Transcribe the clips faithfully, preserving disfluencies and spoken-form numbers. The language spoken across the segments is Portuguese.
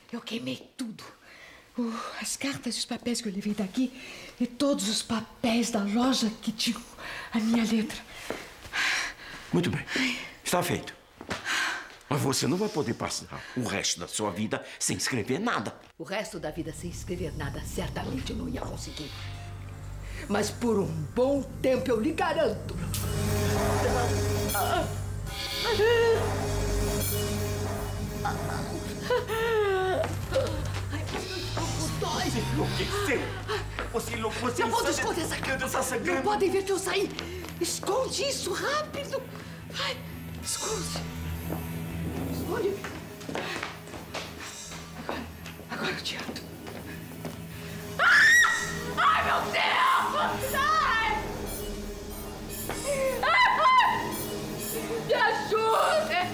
Eu queimei tudo. Uh, as cartas e os papéis que eu levei daqui e todos os papéis da loja que tinham a minha letra. Muito bem. Está feito. Mas você não vai poder passar o resto da sua vida sem escrever nada. O resto da vida sem escrever nada, certamente eu não ia conseguir. Mas por um bom tempo eu lhe garanto. Ai, meu Deus, você enlouqueceu! Você enlouqueceu! Não pode esconder essa capa! Não podem ver que eu saí! Esconde isso, rápido! Ai, esconde! Esconde! Agora, agora eu te ando. Ai, meu Deus! Ai! Ai! Me ajude!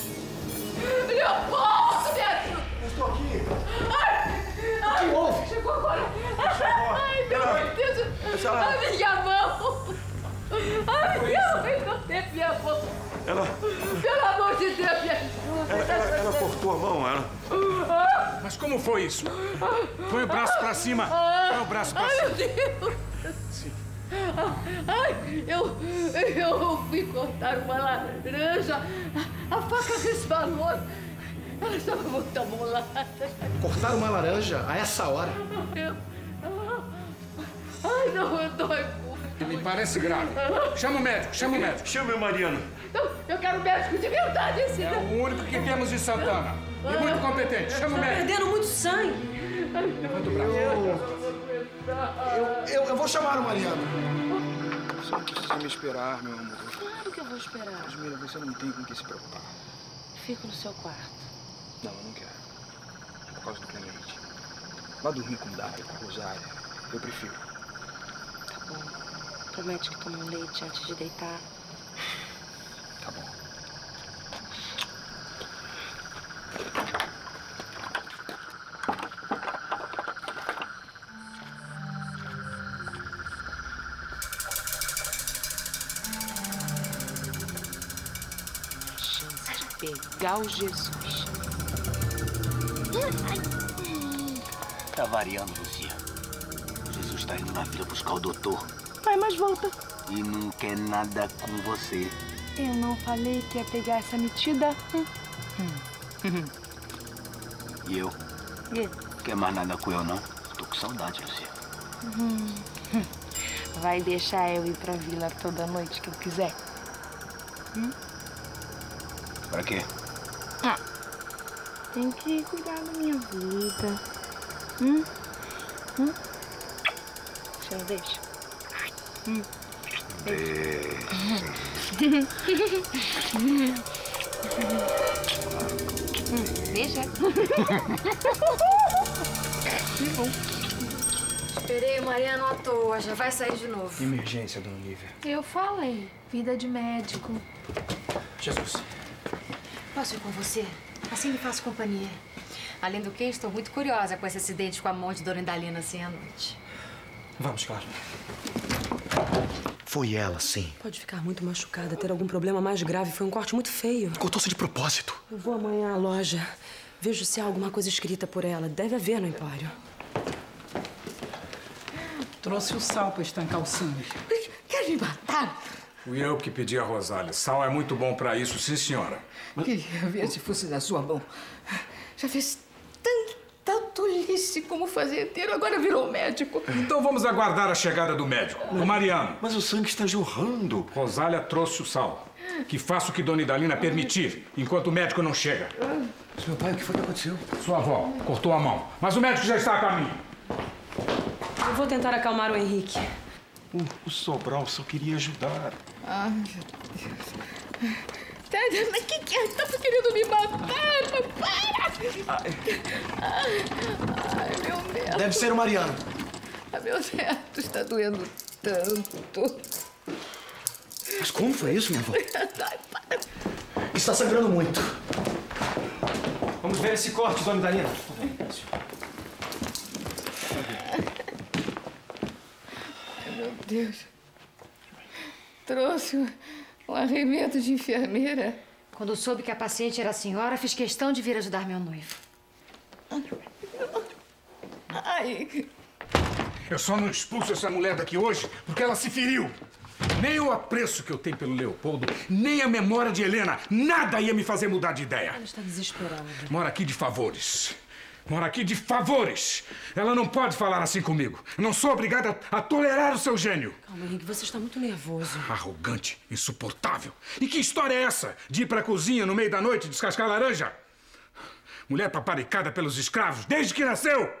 Leopoldo, me ajude! Eu estou aqui! Ai! O que houve? Chegou agora! Chegou! Ai, meu Ela... Deus! Ela... A minha mão! Ai, meu Deus, não tem minha mão! Ela... Pelo amor de Deus, me ajuda! Ela, ela, ela cortou a mão, ela... Mas como foi isso? Põe o braço pra cima! Põe o braço pra Ai, cima! meu Deus! Sim. Ai, eu, eu fui cortar uma laranja. A, a faca resvalou. Ela estava muito amolada. Cortar uma laranja a essa hora? Eu, ai, não, eu dói muito. Me parece grave. Chama o médico, chama o médico. Chama o Mariano. Não, eu quero um médico de verdade, esse. É o único que temos em Santana. E muito competente. Chama o Tá médico. perdendo muito sangue. Levanta o braço. Eu, eu, eu vou chamar o Mariano. Você não precisa me esperar, meu amor. Claro que eu vou esperar. Jasmila, você não tem com o que se preocupar. Fico no seu quarto. Não, eu não quero. Por causa do Clemente. Vá dormir com o Dário, com a Rosália. Eu prefiro. Tá bom. Promete que toma um leite antes de deitar. Tá bom. Chance de pegar o Jesus. Tá variando, Lucia. Jesus tá indo na vila buscar o doutor. Vai, mas volta. E não quer nada com você. Eu não falei que ia pegar essa metida? Hum. E eu? E? Quer mais nada com eu, não? Tô com saudade, Lucia. Hum. Vai deixar eu ir pra vila toda noite que eu quiser? Hum? Pra quê? Ah, tem que cuidar da minha vida. Hum? Hum? Você não deixa? Hum. Deixa. Que bom. Esperei o Mariano à toa, já vai sair de novo. Emergência, dona Olivia. Eu falei, vida de médico. Jesus. Posso ir com você? Assim me faço companhia. Além do que, estou muito curiosa com esse acidente com a mão de Dona Indalina assim à noite. Vamos, claro. Foi ela, sim. Pode ficar muito machucada, ter algum problema mais grave. Foi um corte muito feio. Cortou-se de propósito. Eu vou amanhã à loja. Vejo se há alguma coisa escrita por ela. Deve haver no empório. Trouxe o sal para estancar o sangue. Quer me matar? Fui eu que pedi a Rosália. Sal é muito bom pra isso, sim, senhora. Queria ver se fosse na sua mão. Já fez tanta tolice como fazendeiro, agora virou médico. Então vamos aguardar a chegada do médico, o Mariano. Mas o sangue está jorrando. Rosália trouxe o sal. Que faça o que Dona Idalina permitir, enquanto o médico não chega. Seu pai, o que foi que aconteceu? Sua avó cortou a mão, mas o médico já está a caminho. Eu vou tentar acalmar o Henrique. O, o Sobral só queria ajudar. Ai, meu Deus. Mas que que é? Tá querendo me matar? Não, para! Ai, ai, meu neto. Deve ser o Mariano. Ai, meu neto está doendo tanto. Mas como foi isso, minha avó? Ai, para. Está sangrando muito. Vamos ver esse corte, dona Idalina. Ai, meu Deus. Trouxe um, um arremedo de enfermeira. Quando soube que a paciente era a senhora, fiz questão de vir ajudar meu noivo. Pai! Eu só não expulso essa mulher daqui hoje porque ela se feriu. Nem o apreço que eu tenho pelo Leopoldo, nem a memória de Helena, nada ia me fazer mudar de ideia. Ela está desesperada. Mora aqui de favores. Mora aqui de favores. Ela não pode falar assim comigo. Eu não sou obrigada a, a tolerar o seu gênio. Calma, Henrique, você está muito nervoso. Arrogante, insuportável. E que história é essa de ir pra cozinha no meio da noite descascar laranja? Mulher paparicada pelos escravos desde que nasceu.